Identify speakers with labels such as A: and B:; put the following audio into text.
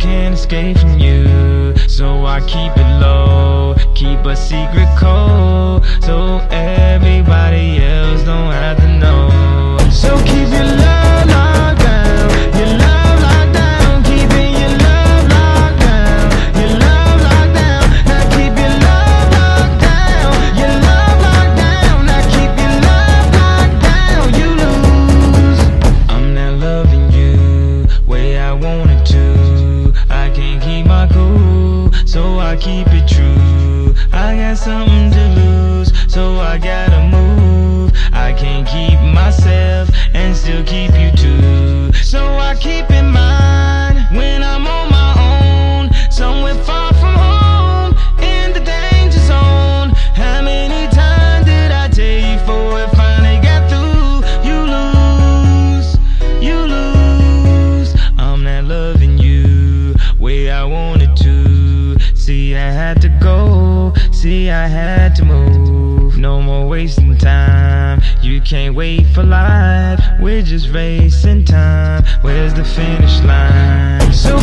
A: can't escape from you. So I keep it low, keep a secret code, so everybody else don't have to know. So keep your love locked down, your love locked down, keeping your love locked down, your love locked down. Now keep your love locked down, your love locked down. Now keep your love locked down. You lose. I'm not loving you way I wanted to. I can't keep my cool, so I keep it true. I got something to lose, so I gotta move. I can't keep myself and still keep you too. So I keep in mind when I'm on my own, somewhere far from home, in the danger zone. How many times did I tell you before it finally got through? You lose, you lose. I'm not loving you way I wanted to. See, I had to go, see, I had to move. No more wasting time, you can't wait for life. We're just racing time, where's the finish line? So